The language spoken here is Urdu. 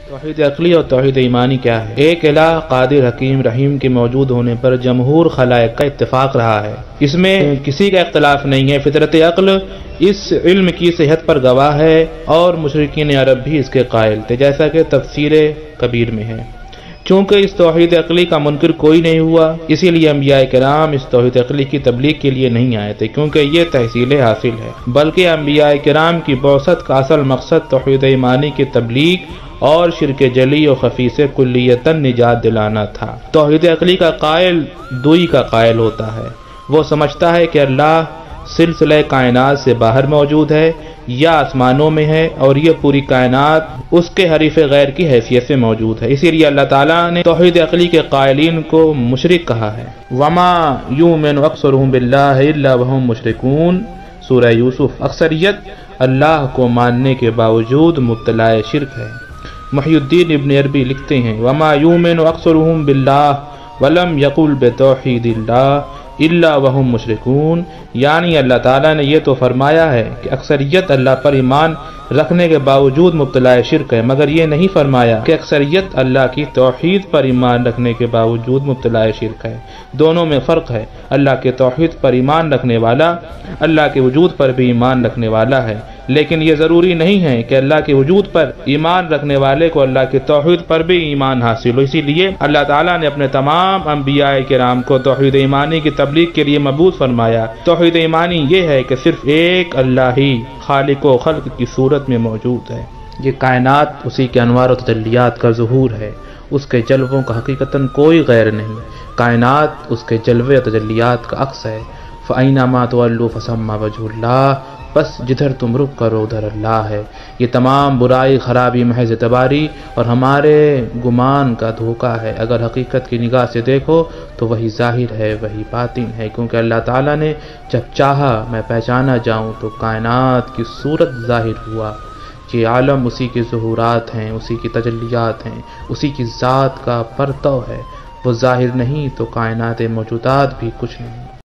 توحید عقلی اور توحید ایمانی کیا ہے؟ ایک الہ قادر حکیم رحیم کے موجود ہونے پر جمہور خلائق کا اتفاق رہا ہے، اس میں کسی کا اختلاف نہیں ہے۔ فطرت عقل اس علم کی صحت پر گواہ ہے اور مشرکین عرب بھی اس کے قائل تھے، جیسا کہ تفسیر کبیر میں ہے۔ چونکہ اس توحید عقلی کا منکر کوئی نہیں ہوا، اسی لیے انبیاء کرام اس توحید عقلی کی تبلیغ کے لیے نہیں آئے تھے، کیونکہ یہ تحصیل حاصل ہے، بلکہ انبیاء کرام کی بعثت کا اصل مقصد توحید ایمانی کی تبلیغ اور شرک جلی و خفی سے کلیتاً نجات دلانا تھا۔ توحید عقلی کا قائل دوئی کا قائل ہوتا ہے، وہ سمجھتا ہے کہ اللہ سلسلہ کائنات سے باہر موجود ہے یا آسمانوں میں ہے اور یہ پوری کائنات اس کے حریف غیر کی حیثیت سے موجود ہے، اسی لیے اللہ تعالیٰ نے توحید عقلی کے قائلین کو مشرک کہا ہے۔ وما یؤمن اکثرهم باللہ الا وهم مشرکون، سورہ یوسف۔ اکثریت اللہ کو ماننے کے باوجود مبتلا شرک ہے۔ محی الدین ابن عربی لکھتے ہیں وما یؤمن اکثرهم باللہ ولم یقل بتوحید اللہ الا وهم مشرکون، یعنی اللہ تعالیٰ نے یہ تو فرمایا ہے کہ اکثریت اللہ پر ایمان رکھنے کے باوجود مبتلا شرک ہے، مگر یہ نہیں فرمایا کہ اکثریت اللہ کی توحید پر ایمان رکھنے کے باوجود مبتلا شرک ہے۔ دونوں میں فرق ہے۔ اللہ کے توحید پر ایمان رکھنے والا اللہ کے وجود پر بھی ایمان رکھنے والا ہے، لیکن یہ ضروری نہیں ہے کہ اللہ کے وجود پر ایمان رکھنے والے کو اللہ کے توحید پر بھی ایمان حاصل ہو۔ اسی لیے اللہ تعالیٰ نے اپنے تمام انبیاء کرام کو توحید ایمانی کی تبلیغ کے لیے مبعوث فرمایا۔ توحید ایمانی یہ ہے کہ صرف ایک اللہ ہی خالق و خلق کی صورت میں موجود ہے۔ یہ کائنات اسی کے انوار و تجلیات کا ظہور ہے، اس کے جلووں کا حقیقتاً کوئی غیر نہیں۔ کائنات اس کے جلوے و تجلیات کا عکس ہے۔ فَأَيْنَمَا تُوَلُّوا فَثَمَّ وَجْهُ اللَّهِ، بس جدھر تم رخ کرو ادھر اللہ ہے۔ یہ تمام برائی خرابی محض اعتباری اور ہمارے گمان کا دھوکہ ہے۔ اگر حقیقت کی نگاہ سے دیکھو تو وہی ظاہر ہے، وہی باطن ہے، کیونکہ اللہ تعالیٰ نے جب چاہا میں پہچانا جاؤں تو کائنات کی صورت ظاہر ہوا۔ یہ عالم اسی کے ظہورات ہیں، اسی کی تجلیات ہیں، اسی کی ذات کا پرتو ہے۔ وہ ظاہر نہیں تو کائنات موجودات بھی کچھ نہیں۔